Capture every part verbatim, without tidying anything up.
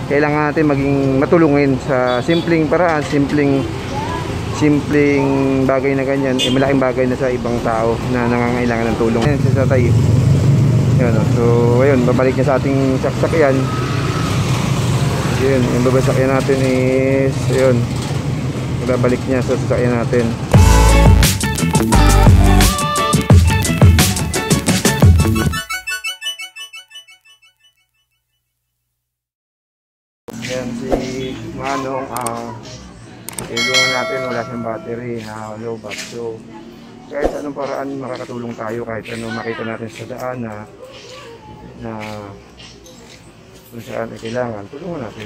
kailangan natin maging matulungin sa simpleng paraan, simpleng simpleng bagay na ganyan, eh malaking bagay na sa ibang tao na nangangailangan ng tulong. Ayan si Tatay. Ayan, so ayun, babalik niya sa ating saksakyan. Ayun, yung babasakyan natin is ayun, babalik niya sa sasakyan natin. Ayan si Manong, ah ilungan natin, wala siyang battery, na low back. So kahit anong paraan makakatulong tayo, kahit ano makita natin sa daan na na kung saan ay kailangan, tulungan natin.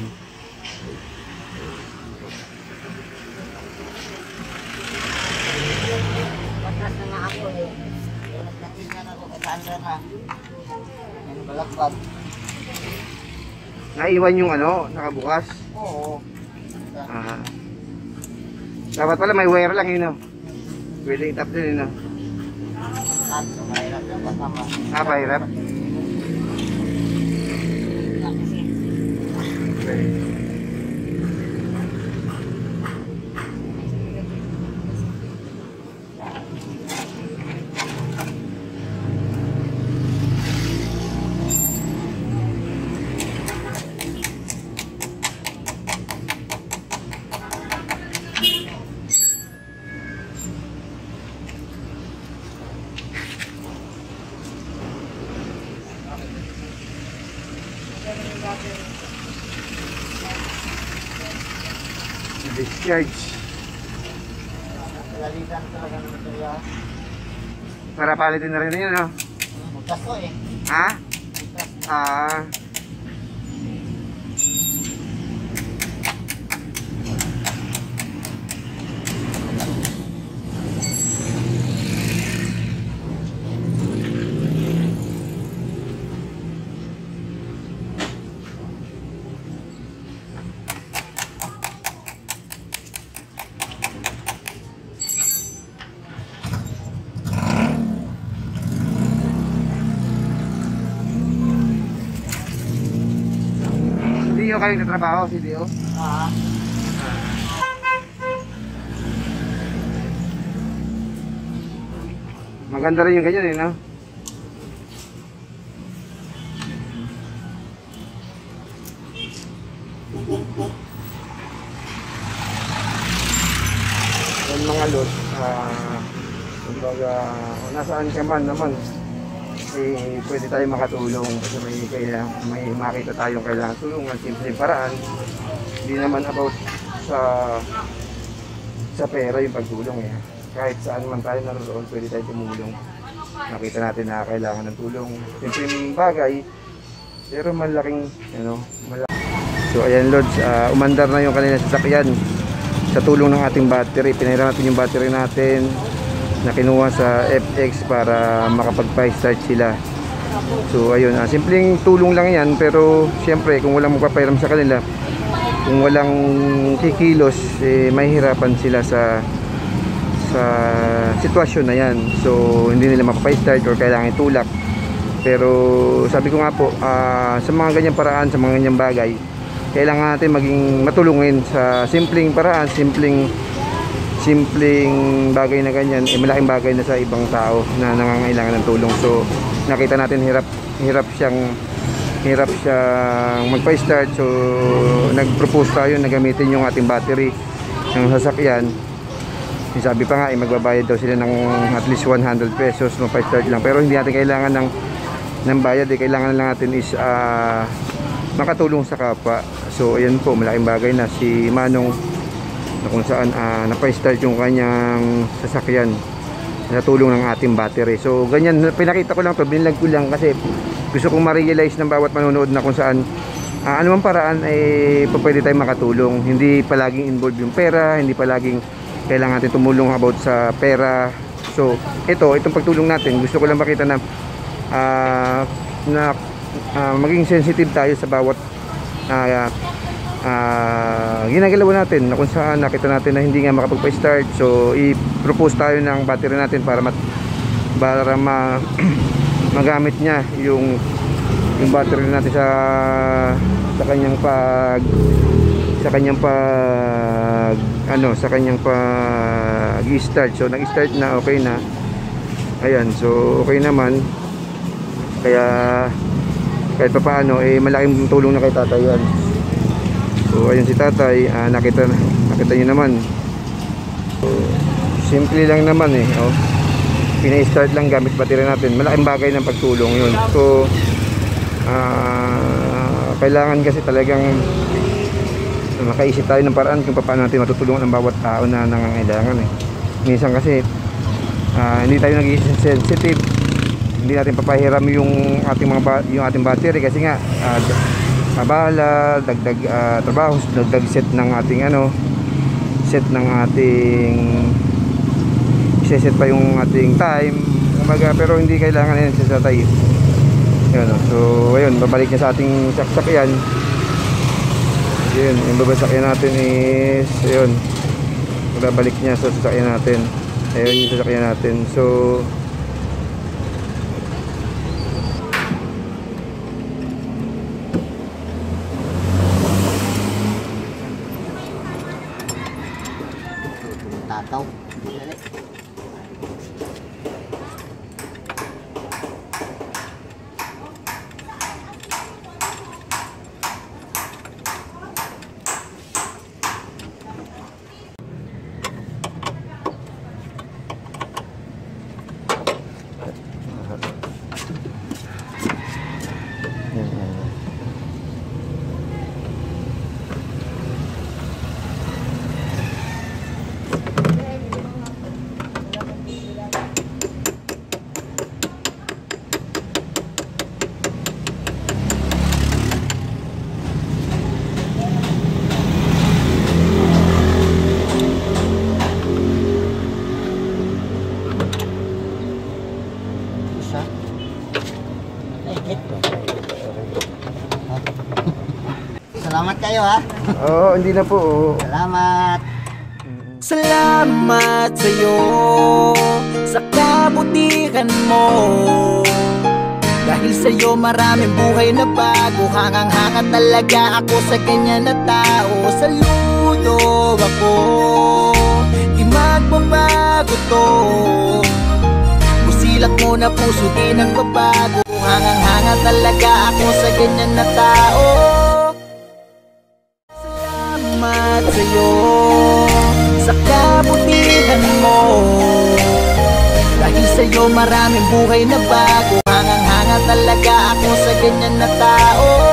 Patras na nga ako eh. Nagdatingan ako kay Sandra na. Yan balakbag. Naiwan yung ano, nakabukas? Oo. Ah. Dapat pala may wire lang yun, no? Pwede itap din yun, no? At mahirap yung kasama. Ah, mahirap? Okay. Discharge. Lalitan talaga ng materiya. Para palitin na rin yun, no? Bukas ko eh. Ha? Bukas. Ah. C D O kayo nagtrabaho, C D O? Ah. Maganda rin yung ganyan, eh, no? Yung mga lot, ah, kumbaga, kung nasaan ka man naman, eh, pwede tayo makatulong kasi may, kaya, may makita tayong kailangan tulungan, simple paraan. Hindi naman about sa sa pera yung pagtulong, eh. Kahit saan man tayo naroon, pwede tayo tumulong. Nakita natin na kailangan ng tulong, simpleng bagay, pero malaking, ano, malaking. So ayan Lods, uh, umandar na yung kanina sasakyan sa tulong ng ating battery. Pinahiram natin yung battery natin na kinuha sa F X para makapag-start sila. So ayun, uh, simpleng tulong lang yan, pero siyempre kung walang magpapahiram sa kanila, kung walang kikilos, eh, mahihirapan sila sa sa sitwasyon na yan. So hindi nila mapapay-start or kailangan itulak. Pero sabi ko nga po, uh, sa mga ganyang paraan, sa mga ganyang bagay, kailangan natin maging matulungin sa simpleng paraan, simpleng simpleng bagay na ganyan, eh malaking bagay na sa ibang tao na nangangailangan ng tulong. So nakita natin hirap hirap siyang hirap siyang magpa-start. So nag-propose tayo na gamitin yung ating battery ng sasakyan. Sabi pa nga, eh, magbabayad daw sila ng at least one hundred pesos magpa-start lang, pero hindi natin kailangan ng ng bayad, eh. Kailangan lang natin is uh, makatulong sa kapwa. So ayan po, malaking bagay na si Manong na kung saan uh, napa-start yung kanyang sasakyan sa tulong ng ating battery. So ganyan, pinakita ko lang to, binilag ko lang kasi gusto kong ma-realize ng bawat manonood na kung saan uh, anumang paraan ay eh, pwede tayong makatulong. Hindi palaging involved yung pera, hindi palaging kailangan natin tumulong about sa pera. So ito, itong pagtulong natin, gusto ko lang makita na uh, na uh, maging sensitive tayo sa bawat uh, uh, ginagalaw natin, na kung saan nakita natin na hindi nga makapagpa-start. So i-propose tayo ng battery natin para mat, para ma magamit niya yung yung battery natin sa sa kanyang pag sa kanyang pag ano sa kanyang pag i-start. So nag-start na, okay na. Ayan, so okay naman. Kaya kahit pa paano eh malaking tulong na kay tatay yan. So ayun si tatay, uh, nakita nakita niyo naman. So, simple lang naman eh, oh. Pina-start lang gamit battery natin. Malaking bagay ng pagtulong yun. So uh, kailangan kasi talagang makaisip tayo ng paraan kung paano natin matutulungan ang bawat tao na nangangailangan eh. Minsan kasi uh, hindi tayo naging sensitive, hindi natin papahiram yung ating mga yung ating battery kasi nga uh, mabala, dagdag uh, trabaho, dagdag set ng ating ano set ng ating set pa yung ating time kumbaga, pero hindi kailangan yan sa tatay. Yun, so ayun, babalik niya sa ating sakyan. Yun, yung babasakyan natin is ayun, babalik niya sa sasakyan natin. Ayun yung sasakyan natin. So tataw. Salamat kayo ha. oo, hindi na po. Oo. Salamat. Salamat sa'yo sa kabutihan mo. Dahil sa'yo maraming buhay na bago. Hangang-hanga talaga ako sa ganyan na tao. Saludo ako, di magbabago to. Busilak mo na puso di nagbabago. Hangang-hanga talaga ako sa ganyan na tao. Salamat sa'yo sa kabutihan mo. Dahil sa'yo maraming buhay na bago. Hangang-hanga talaga ako sa ganyan na tao.